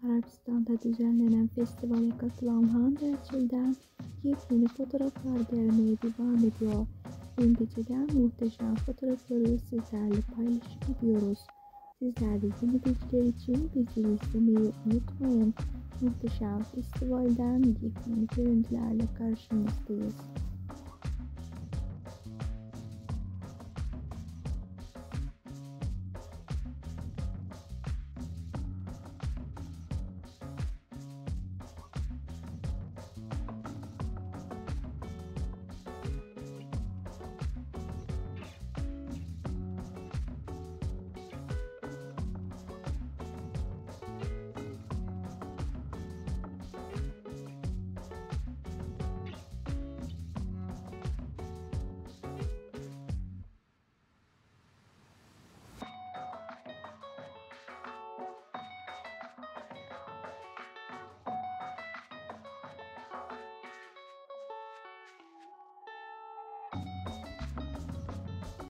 Arabistan'da düzenlenen festivale katılan Hande Erçel'den yepyeni fotoğraflar gelmeye devam ediyor. Endişeden muhteşem fotoğrafları sizlerle paylaşıp ediyoruz. Sizler de yeni bilgiler için bizi izlemeyi unutmayın. Muhteşem festivalden yepyeni görüntülerle karşınızdayız.